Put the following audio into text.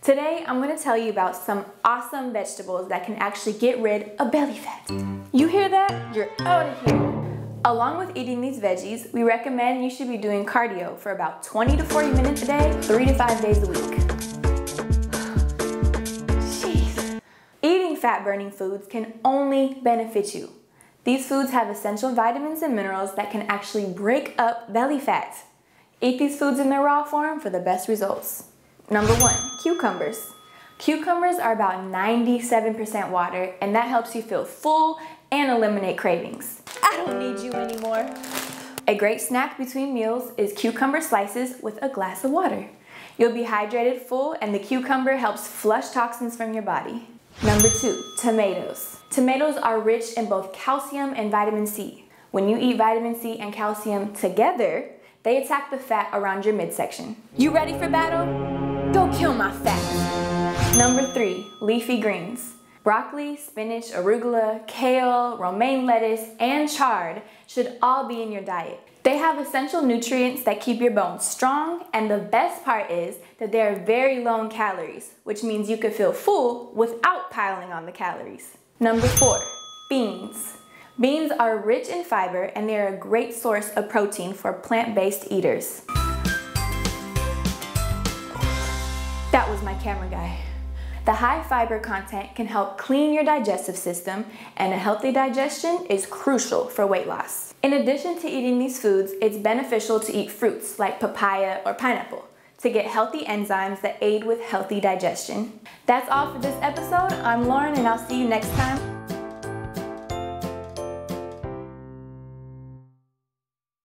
Today, I'm going to tell you about some awesome vegetables that can actually get rid of belly fat. You hear that? You're out of here. Along with eating these veggies, we recommend you should be doing cardio for about 20 to 40 minutes a day, 3 to 5 days a week. Jeez. Eating fat-burning foods can only benefit you. These foods have essential vitamins and minerals that can actually break up belly fat. Eat these foods in their raw form for the best results. Number 1, cucumbers. Cucumbers are about 97% water, and that helps you feel full and eliminate cravings. I don't need you anymore. A great snack between meals is cucumber slices with a glass of water. You'll be hydrated, full, and the cucumber helps flush toxins from your body. Number 2, tomatoes. Tomatoes are rich in both calcium and vitamin C. When you eat vitamin C and calcium together, they attack the fat around your midsection. You ready for battle? Go kill my fat. Number 3, leafy greens. Broccoli, spinach, arugula, kale, romaine lettuce, and chard should all be in your diet. They have essential nutrients that keep your bones strong, and the best part is that they are very low in calories, which means you could feel full without piling on the calories. Number 4, beans. Beans are rich in fiber, and they are a great source of protein for plant-based eaters. That was my camera guy. The high fiber content can help clean your digestive system, and a healthy digestion is crucial for weight loss. In addition to eating these foods, it's beneficial to eat fruits like papaya or pineapple to get healthy enzymes that aid with healthy digestion. That's all for this episode. I'm Lauren, and I'll see you next time.